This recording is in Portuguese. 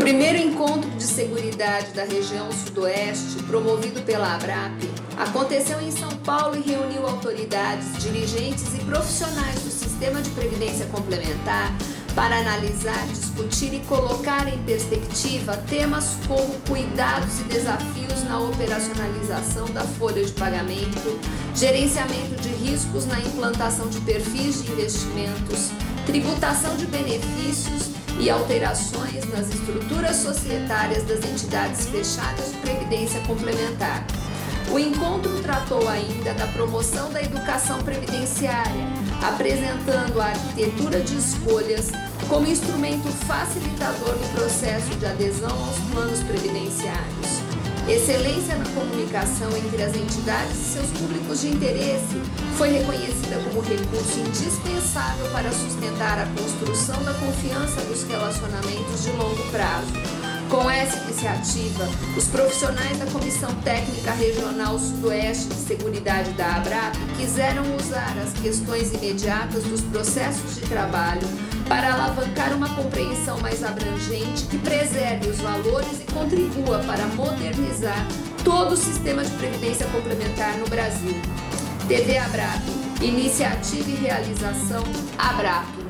primeiro encontro de seguridade da região sudoeste, promovido pela ABRAP, aconteceu em São Paulo e reuniu autoridades, dirigentes e profissionais do sistema de previdência complementar para analisar, discutir e colocar em perspectiva temas como cuidados e desafios na operacionalização da folha de pagamento, gerenciamento de riscos na implantação de perfis de investimentos, tributação de benefícios e alterações nas estruturas societárias das entidades fechadas de previdência complementar. O encontro tratou ainda da promoção da educação previdenciária, apresentando a arquitetura de escolhas como instrumento facilitador do processo de adesão aos planos previdenciários. Excelência na comunicação entre as entidades e seus públicos de interesse foi reconhecida como recurso indispensável para sustentar a construção da confiança dos relacionamentos de longo prazo. Com essa iniciativa, os profissionais da Comissão Técnica Regional Sudoeste de Seguridade da ABRAP quiseram usar as questões imediatas dos processos de trabalho para alavancar uma compreensão mais abrangente que preserve os valores e contribua para modernizar todo o sistema de previdência complementar no Brasil. TV ABRAP, iniciativa e realização ABRAP.